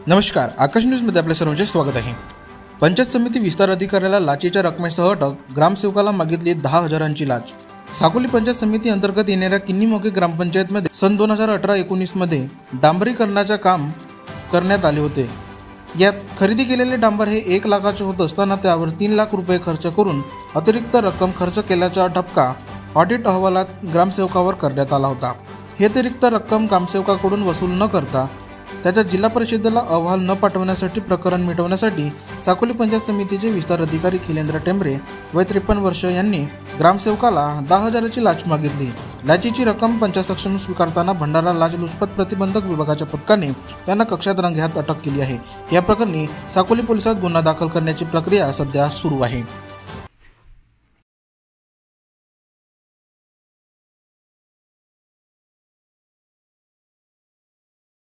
नमस्कार, आकाश न्यूजमध्ये आपल्या सर्वांचे स्वागत आहे। पंचायत समिती विस्तार अधिकाऱ्याला लाचेच्या रकमेसह अटक, ग्रामसेवकाला मागितली 10,000ची लाच। साकोली पंचायत समिती अंतर्गत येणाऱ्या किन्नीमोके ग्रामपंचायतमध्ये सन 2018-19 मध्ये डांबरीकरणाचे काम करण्यात आले होते। यात खरेदी केलेले डांबर हे 1 लाखाचे होत असताना त्यावर 3 लाख रुपये खर्च करून अतिरिक्त रक्कम खर्च केल्याचा ठपका ऑडिट अहवालात ग्रामसेवकावर करण्यात आला होता। हे अतिरिक्त रक्कम ग्रामसेवकाकडून वसूल न करता त्याच्या जिल्हा परिषदेला अहवाल न पाठवण्यासाठी प्रकरण मिटवण्यासाठी साकोली पंचायत समितीचे विस्तार अधिकारी खिलेंद्र टेंबरे वय 53 वर्ष यांनी ग्रामसेवकाला 10,000ची लाच मागितली। लाचेची रक्कम पंचायत सक्षम स्वीकारताना भंडारा लाचलुचपत प्रतिबंधक विभागाच्या पथकाने त्यांना कक्षात रंगेहात अटक केली आहे। या प्रकरणी साकोली पोलिसात गुन्हा दाखल करण्याची प्रक्रिया सध्या सुरू आहे।